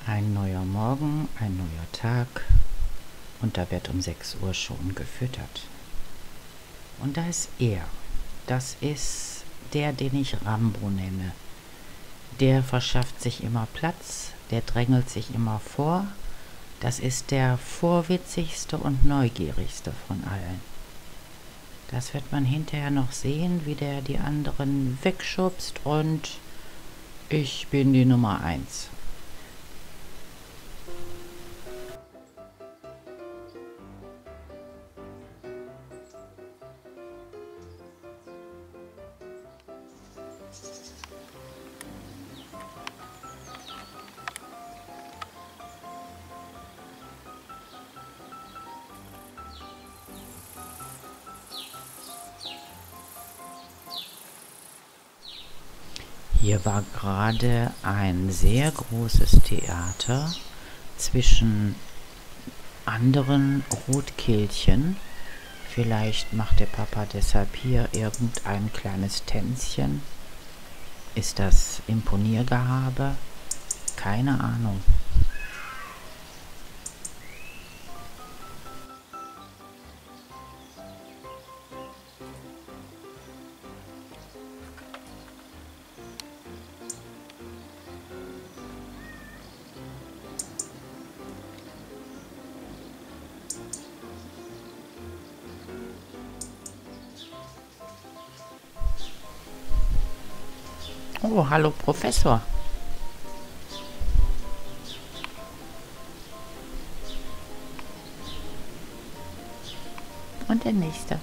Ein neuer Morgen, ein neuer Tag und da wird um 6 Uhr schon gefüttert. Und da ist er. Das ist der, den ich Rambo nenne. Der verschafft sich immer Platz, der drängelt sich immer vor. Das ist der vorwitzigste und neugierigste von allen. Das wird man hinterher noch sehen, wie der die anderen wegschubst und ich bin die Nummer 1. Hier war gerade ein sehr großes Theater zwischen anderen Rotkehlchen. Vielleicht macht der Papa deshalb hier irgendein kleines Tänzchen. Ist das Imponiergehabe? Keine Ahnung. Oh, hallo Professor. Und der nächste.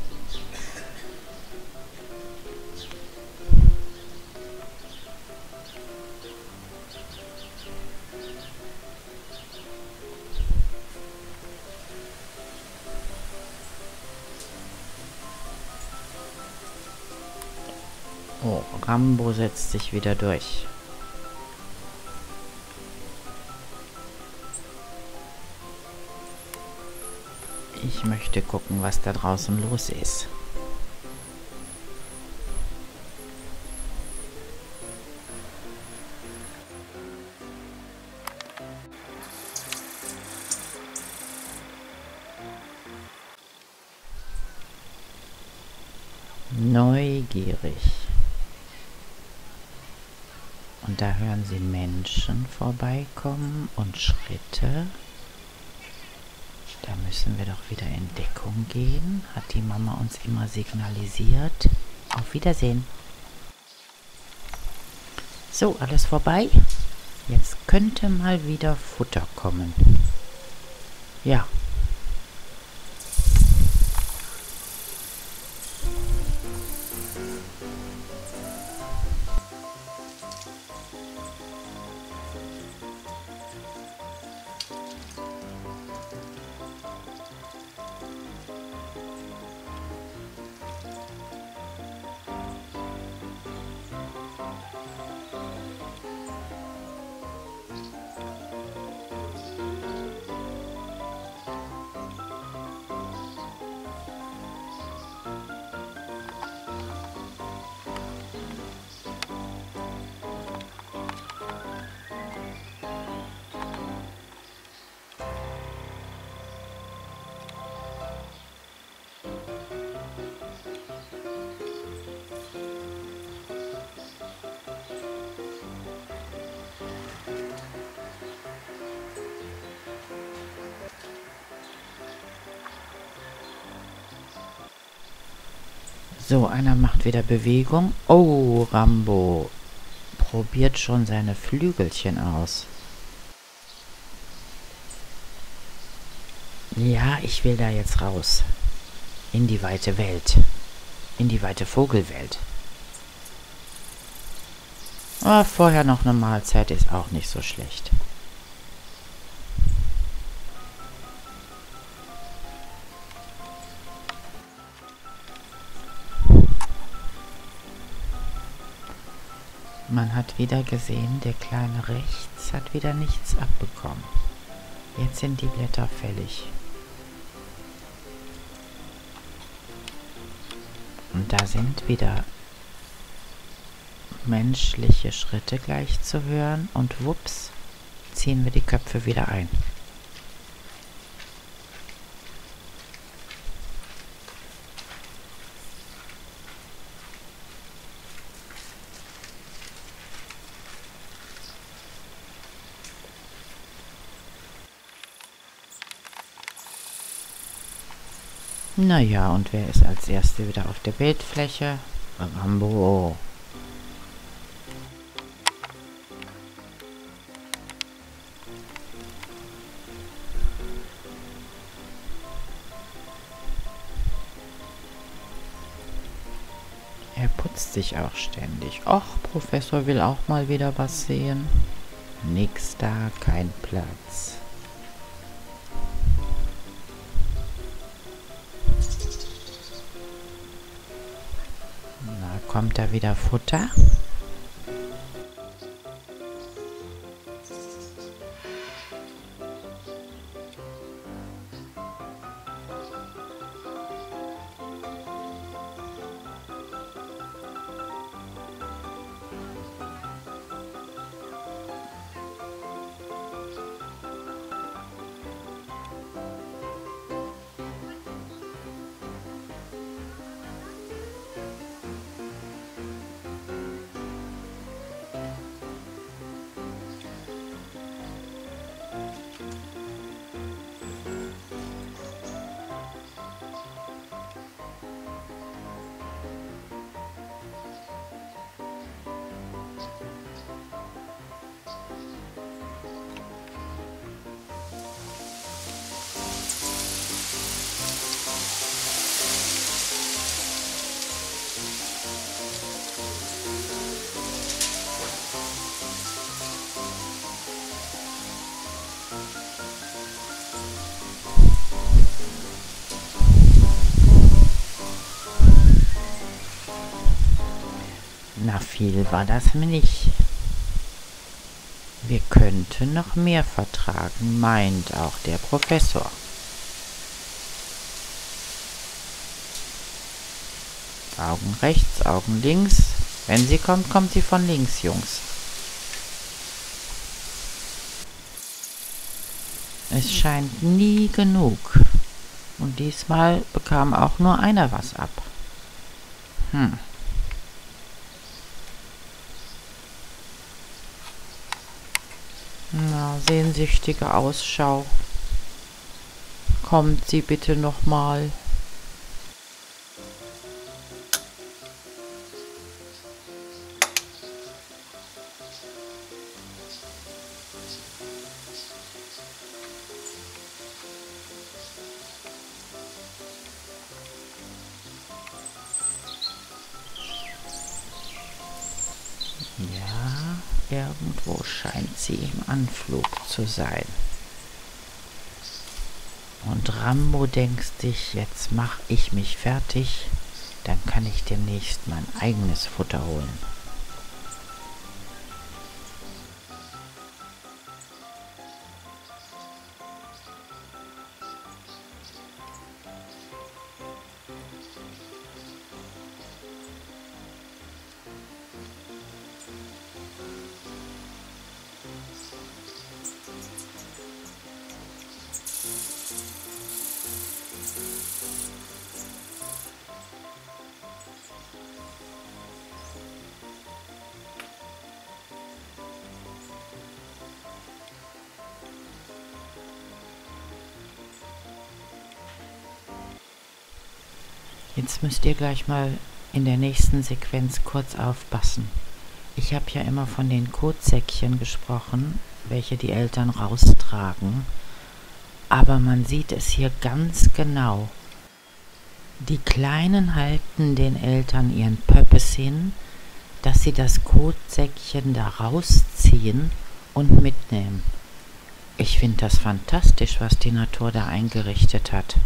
Oh, Rambo setzt sich wieder durch. Ich möchte gucken, was da draußen los ist. Neugierig. Und da hören Sie Menschen vorbeikommen und Schritte. Da müssen wir doch wieder in Deckung gehen. Hat die Mama uns immer signalisiert. Auf Wiedersehen. So, alles vorbei. Jetzt könnte mal wieder Futter kommen. Ja. So, einer macht wieder Bewegung. Oh, Rambo probiert schon seine Flügelchen aus. Ja, ich will da jetzt raus. In die weite Welt. In die weite Vogelwelt. Aber vorher noch eine Mahlzeit ist auch nicht so schlecht. Man hat wieder gesehen, der Kleine rechts hat wieder nichts abbekommen. Jetzt sind die Blätter fällig. Und da sind wieder menschliche Schritte gleich zu hören und wups, ziehen wir die Köpfe wieder ein. Naja, und wer ist als Erster wieder auf der Bildfläche? Rambo. Er putzt sich auch ständig. Och, Professor will auch mal wieder was sehen. Nix da, kein Platz. Na, kommt da wieder Futter? Na, viel war das nicht. Wir könnten noch mehr vertragen, meint auch der Professor. Augen rechts, Augen links. Wenn sie kommt, kommt sie von links, Jungs. Es scheint nie genug. Und diesmal bekam auch nur einer was ab. Na, sehnsüchtige Ausschau. Kommt sie bitte noch mal. Ja, irgendwo scheint sie im Anflug zu sein. Und Rambo denkt sich, jetzt mach ich mich fertig, dann kann ich demnächst mein eigenes Futter holen. Jetzt müsst ihr gleich mal in der nächsten Sequenz kurz aufpassen. Ich habe ja immer von den Kotsäckchen gesprochen, welche die Eltern raustragen. Aber man sieht es hier ganz genau. Die Kleinen halten den Eltern ihren Pöppes hin, dass sie das Kotsäckchen da rausziehen und mitnehmen. Ich finde das fantastisch, was die Natur da eingerichtet hat.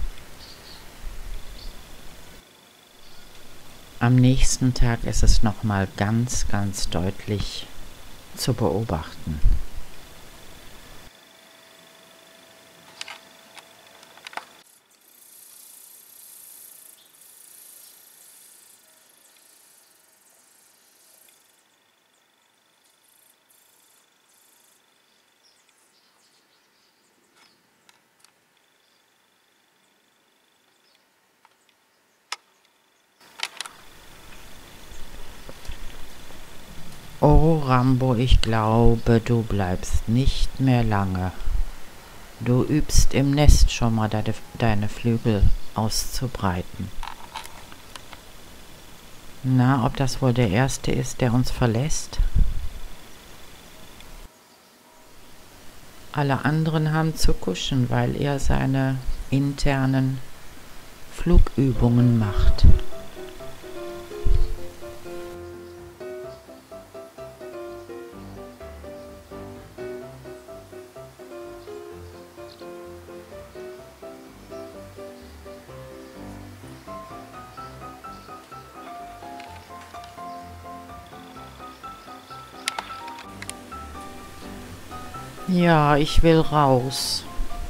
Am nächsten Tag ist es nochmal ganz, ganz deutlich zu beobachten. Oh, Rambo, ich glaube, du bleibst nicht mehr lange. Du übst im Nest schon mal deine Flügel auszubreiten. Na, ob das wohl der Erste ist, der uns verlässt? Alle anderen haben zu kuschen, weil er seine internen Flugübungen macht. Ja, ich will raus.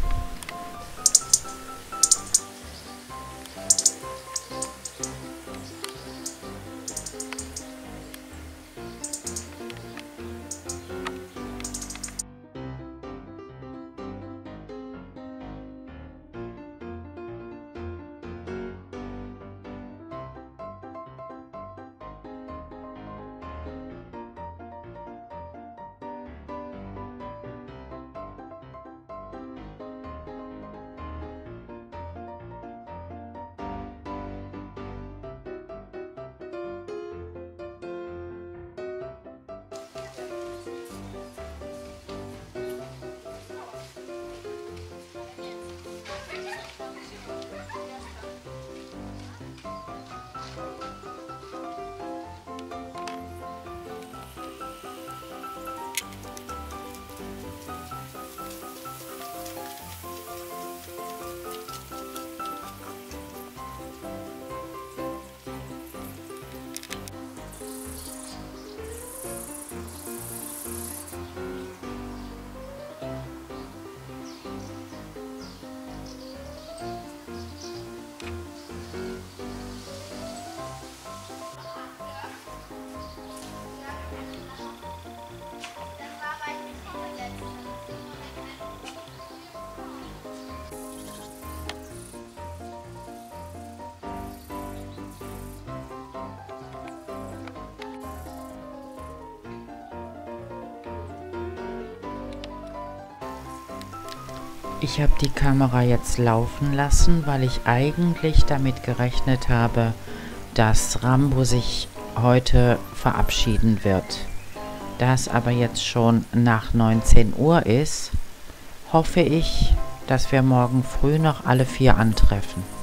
Ich habe die Kamera jetzt laufen lassen, weil ich eigentlich damit gerechnet habe, dass Rambo sich heute verabschieden wird. Da es aber jetzt schon nach 19 Uhr ist, hoffe ich, dass wir morgen früh noch alle 4 antreffen.